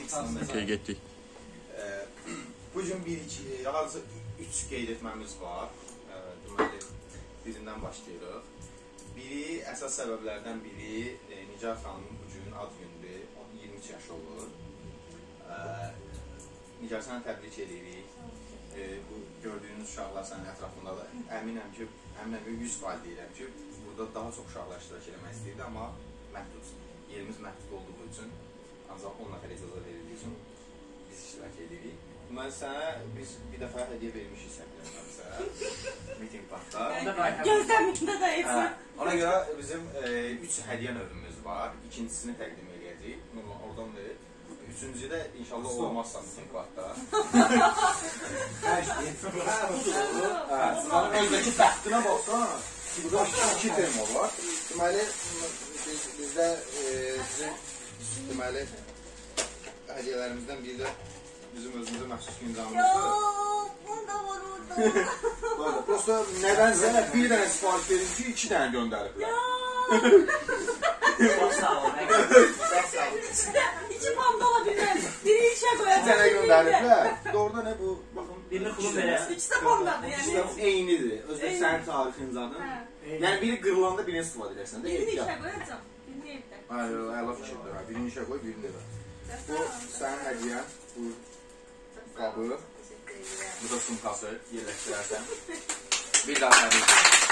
Okey, getdik. Bugün hardasa 3 qeyd etməmiz var. Deməli, birindən başlayırıq. Biri, əsas səbəblərdən biri Nigar xanımın bugün ad gündür. 23 yaşı olur. Nigar, sənə təbrik edirik. Bu gördüyünüz uşaqlar sənin ətrafında da əminəm ki, 100% deyirəm ki, burada daha çox uşaqlar iştirak etmək istəyirdi, amma məhdud, yerimiz məhdud olduğu üçün, ancaq 10 nəfər icazə verildiyi üçün biz iştirak edirik. Deməli, sənə biz bir dəfə hədiyyə vermişik səhvlərəmsə, meeting parkda. Gözləmində də etsin. Ona görə bizim 3 hədiyyə növümüz var. İkincisini təqdim edəcəyik. Oradan verir. Üçüncüdə inşallah olmazsa meeting parkda. Sınavın özdəki bəxtinə baxsan, burada 2 termo var. Deməli, bizdə deməli, hədiyyələrimizdən biri də bizim özümüzə məxsus güncamımızdır. Bunda var orada. Prosta nədənsə bir dənə sipariş verim ki, 2 dənə göndəriblər. Çok sağ olun. İki panda ola bilmez. Biri işe koyacak. 2 dənə göndəriblər. Doğruda nə bu? Baxın. Birini kulun verə. İkisi de pandadır İkisi yani. də eynidir. Özbək sənin tarixin zaten. Yəni biri qırılanda birini istifadə edirsən. Birini işe koyacağım. Birini evde. Hayır, əla fikirdir. Birini işə qoy, birini evə. Bu sənin hədiyyən. Bu qabı. Bu da sumkası. Yerləşdirərsən. Bir daha hədiyyə.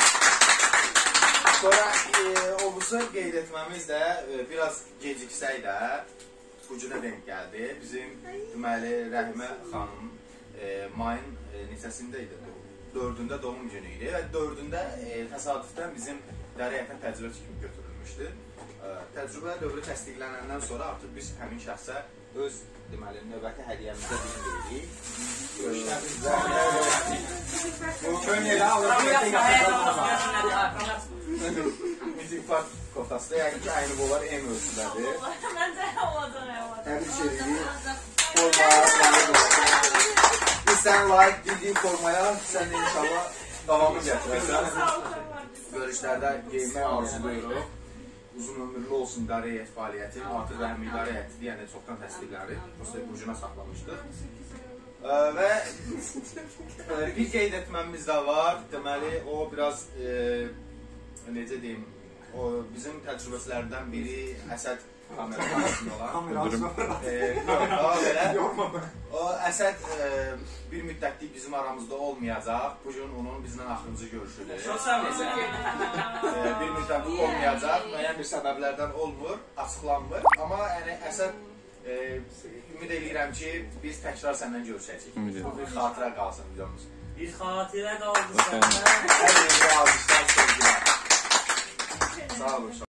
Sonra obusu qeyd etməmiz də biraz geciksək də bu günə denk gəldi. Bizim deməli Rəhimə xanım mayın neçəsində idi? 4-ündə doğum günü idi və 4-ündə təsadüfdən bizim dərəyətə təcrübə kimi götürülmüşdü. Təcrübə dövrü təsdiqlənəndən sonra artıq biz həmin şəxsə öz deməli növbəti hədiyyəmizdə bizim veririk. Görüşlərimizdə bu köynəyə alırıq. Müzik park kotası da yəni ki, aynı bolar en ölçüdədir. Bence olacaq. Təbrik edirik. Formaya biz sən layiq bildiyin formaya sən də inşallah davamı gətirəsən. Görüşlərdə geyinmək arzuluyuruq. Uzun ömürlü olsun idarə heyət fəaliyyəti. Artıq Rəhmi idarə heyəti deyəndə çoxdan təsdiqlənir. Prosta burcuna saxlamışdıq. Və bir qeyd etməmiz də var. Deməli, o biraz necə deyim, o bizim təcrübəçilərdən biri Əsəd kamerasında olan. O Əsəd bir müddətlik bizim aramızda olmayacaq. Bugün onun bizlə axırıncı görüşüdür. Çok sağ olun. Bir müddətlik olmayacaq. Müəyyən bir səbəblərdən olmur, açıqlanmır. Amma yəni Əsəd ümid edirəm ki, biz təkrar səndən görüşəcəyik. Bu bir xatirə qalsın videomuz. Bir xatirə qaldı Hər səndən. yerdə almışlar, sevgilər. Sağ olun.